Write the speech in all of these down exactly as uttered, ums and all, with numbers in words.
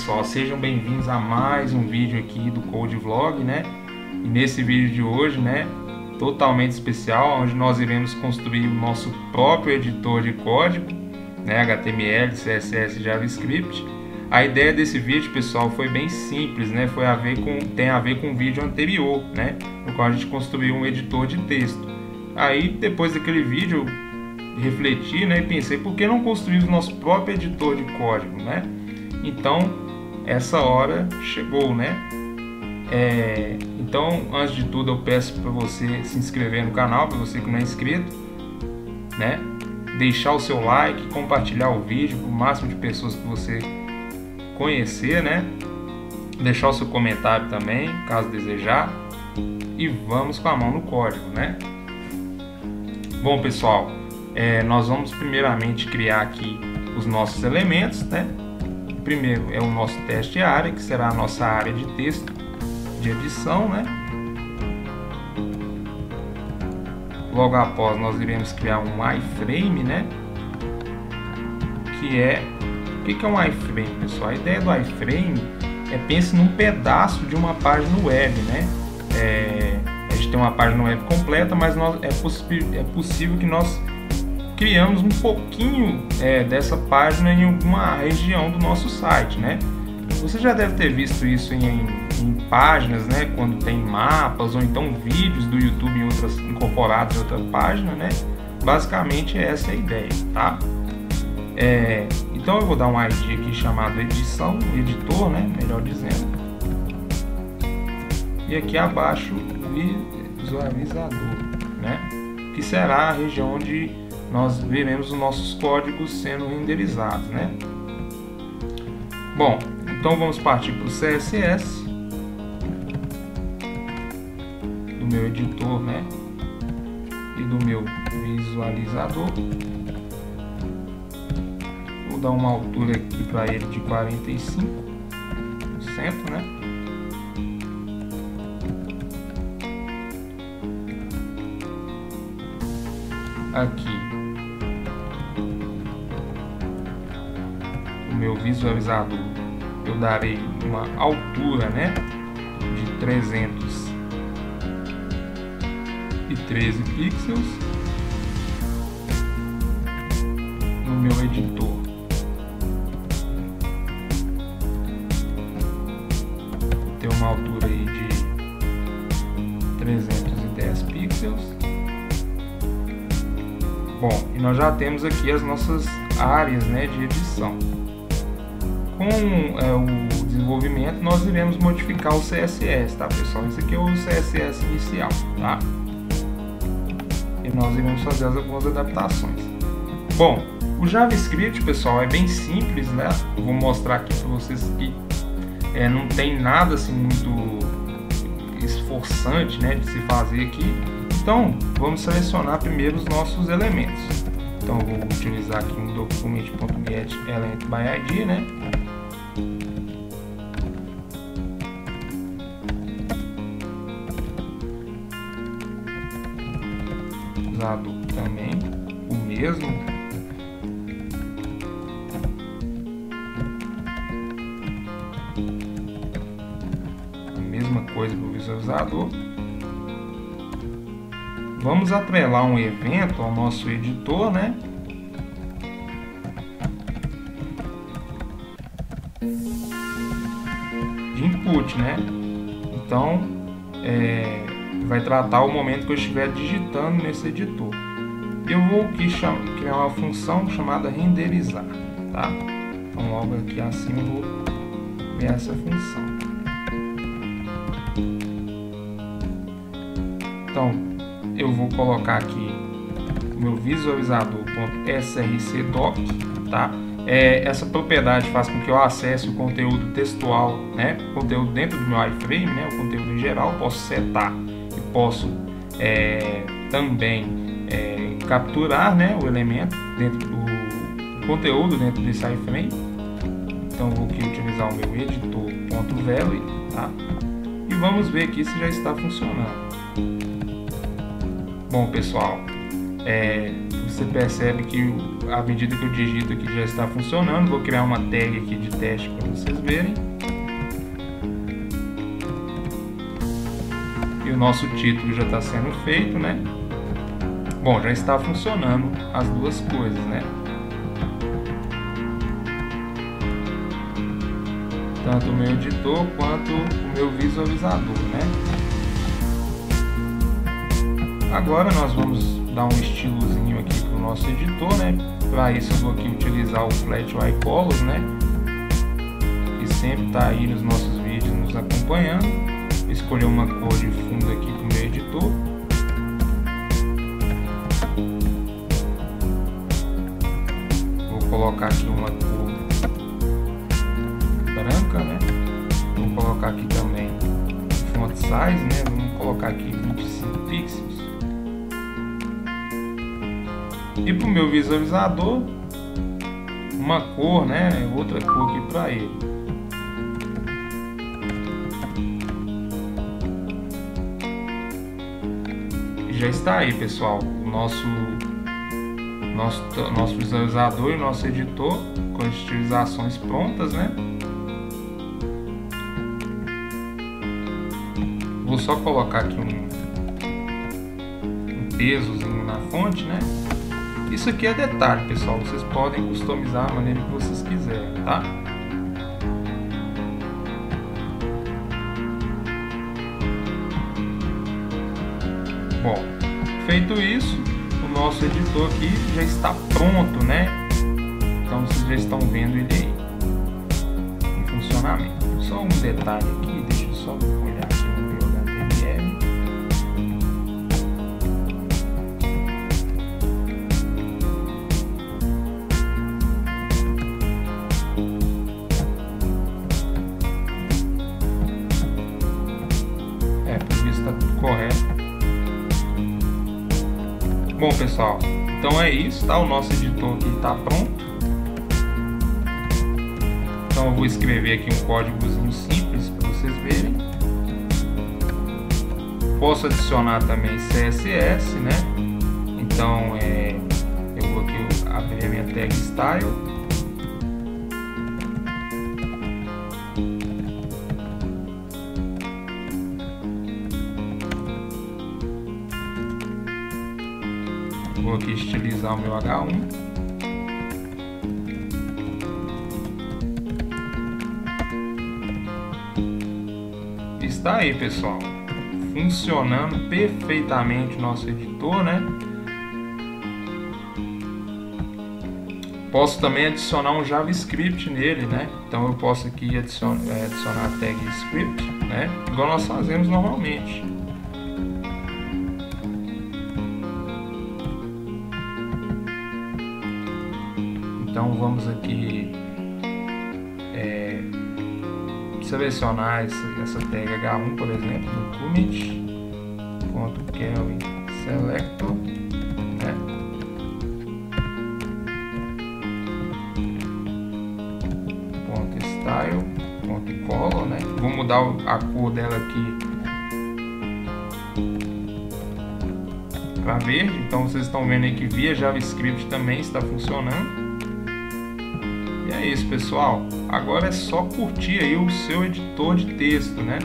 pessoal, sejam bem-vindos a mais um vídeo aqui do Code Vlog, né? E nesse vídeo de hoje, né, totalmente especial, onde nós iremos construir o nosso próprio editor de código, né, H T M L, C S S e JavaScript. A ideia desse vídeo, pessoal, foi bem simples, né? Foi a ver com, tem a ver com o vídeo anterior, né, no qual a gente construiu um editor de texto. Aí, depois daquele vídeo, refleti, né, e pensei, por que não construir o nosso próprio editor de código, né? Então, essa hora chegou, né? É, então, antes de tudo, eu peço para você se inscrever no canal, para você que não é inscrito, né? Deixar o seu like, compartilhar o vídeo para o máximo de pessoas que você conhecer, né? Deixar o seu comentário também, caso desejar. E vamos com a mão no código, né? Bom, pessoal, é, nós vamos primeiramente criar aqui os nossos elementos, né? Primeiro é o nosso teste área, que será a nossa área de texto de edição, né? Logo após nós iremos criar um iframe, né? Que é o que é um iframe, pessoal? A ideia do iframe é, pense num pedaço de uma página web, né? É, a gente tem uma página web completa, mas nós, é, é possível que nós criamos um pouquinho é, dessa página em alguma região do nosso site, né? Você já deve ter visto isso em, em, em páginas, né? Quando tem mapas ou então vídeos do YouTube em outras, incorporados em outra página, né? Basicamente essa é a ideia, tá? É, então eu vou dar um I D aqui chamado edição, editor, né? Melhor dizendo. E aqui abaixo visualizador, né? Que será a região onde nós veremos os nossos códigos sendo renderizados, né? Bom, então vamos partir para o C S S do meu editor, né? E do meu visualizador. Vou dar uma altura aqui para ele de quarenta e cinco por cento, né? Aqui o meu visualizador eu darei uma altura, né, de trezentos e treze pixels. No meu editor tem uma altura aí de trezentos e dez pixels. Bom, e nós já temos aqui as nossas áreas, né, de edição. Com é, o desenvolvimento, nós iremos modificar o C S S, tá, pessoal? Esse aqui é o C S S inicial, tá? E nós iremos fazer algumas adaptações. Bom, o JavaScript, pessoal, é bem simples, né? Eu vou mostrar aqui para vocês que é, não tem nada assim muito esforçante, né, de se fazer aqui. Então, vamos selecionar primeiro os nossos elementos. Então, eu vou utilizar aqui um document.get element by I D, né? Usado também o mesmo. A mesma coisa para o visualizador. Vamos atrelar um evento ao nosso editor, né? De input, né? Então, é, vai tratar o momento que eu estiver digitando nesse editor. Eu vou aqui criar uma função chamada renderizar, tá? Então, logo aqui acima eu vou criar essa função. Então, eu vou colocar aqui o meu visualizador.srcdoc, tá? É, essa propriedade faz com que eu acesse o conteúdo textual, né? O conteúdo dentro do meu iframe, né? O conteúdo em geral, eu posso setar e posso é, também é, capturar, né, o elemento dentro do conteúdo dentro desse iframe. Então, eu vou aqui utilizar o meu editor.value, tá? E vamos ver aqui se já está funcionando. Bom, pessoal, é, você percebe que à medida que eu digito aqui já está funcionando. Vou criar uma tag aqui de teste para vocês verem. E o nosso título já está sendo feito, né? Bom, já está funcionando as duas coisas, né? Tanto o meu editor quanto o meu visualizador, né? Agora nós vamos dar um estilozinho aqui para o nosso editor, né? Para isso eu vou aqui utilizar o Flat Colors, né? Que sempre está aí nos nossos vídeos nos acompanhando. Vou escolher uma cor de fundo aqui para o meu editor. Vou colocar aqui uma cor branca, né? Vou colocar aqui também font size, né? Vamos colocar aqui vinte e cinco pixels. E para o meu visualizador, uma cor, né? Outra cor aqui para ele. E já está aí, pessoal, o nosso, nosso, nosso visualizador e o nosso editor com as estilizações prontas, né? Vou só colocar aqui um, um pesozinho na fonte, né? Isso aqui é detalhe, pessoal. Vocês podem customizar da maneira que vocês quiserem, tá? Bom, feito isso, o nosso editor aqui já está pronto, né? Então vocês já estão vendo ele aí em funcionamento. Só um detalhe aqui, deixa eu só olhar aqui no meu H T M L. É, por isso está tudo correto. Bom, pessoal, então é isso, tá? O nosso editor aqui está pronto. Então eu vou escrever aqui um códigozinho simples para vocês verem. Posso adicionar também C S S, né? Então é, eu vou aqui abrir a minha tag style. Vou aqui estilizar o meu H um. Está aí, pessoal, funcionando perfeitamente o nosso editor, né? Posso também adicionar um JavaScript nele, né? Então eu posso aqui adicionar, adicionar a tag script, né? Igual nós fazemos normalmente. Então vamos aqui é, selecionar essa, essa tag H um, por exemplo, no commit.carry selector, né? Ponto style, ponto color, né? Vou mudar a cor dela aqui para verde. Então vocês estão vendo aí que via JavaScript também está funcionando. E é isso, pessoal. Agora é só curtir aí o seu editor de texto, né?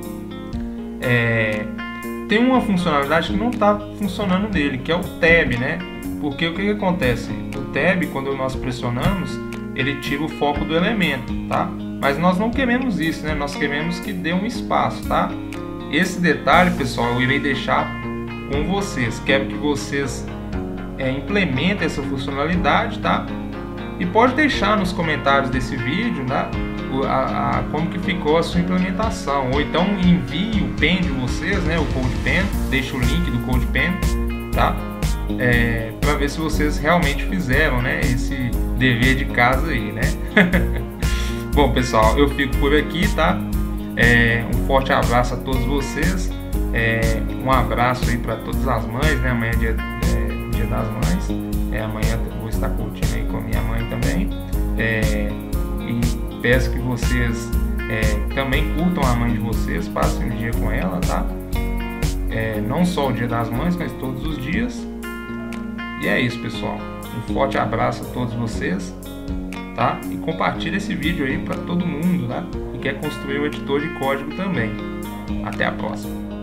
É, tem uma funcionalidade que não está funcionando nele, que é o tab, né? Porque o que, que acontece? O tab, quando nós pressionamos, ele tira o foco do elemento, tá? Mas nós não queremos isso, né? Nós queremos que dê um espaço, tá? Esse detalhe, pessoal, eu irei deixar com vocês. Quero que vocês é, implementem essa funcionalidade, tá? E pode deixar nos comentários desse vídeo, né, a, a, como que ficou a sua implementação. Ou então envie o pen de vocês, né, o CodePen, deixa o link do CodePen, tá? É, para ver se vocês realmente fizeram, né, esse dever de casa aí, né? Bom, pessoal, eu fico por aqui, tá? É, um forte abraço a todos vocês. É, um abraço aí para todas as mães, né? Amanhã é dia, é, dia das mães. É, amanhã eu vou estar curtindo aí com a minha mãe também. É, e peço que vocês é, também curtam a mãe de vocês, passem o dia com ela, tá? É, não só o dia das mães, mas todos os dias. E é isso, pessoal. Um forte abraço a todos vocês, tá? E compartilha esse vídeo aí para todo mundo, né? Que quer construir um editor de código também. Até a próxima.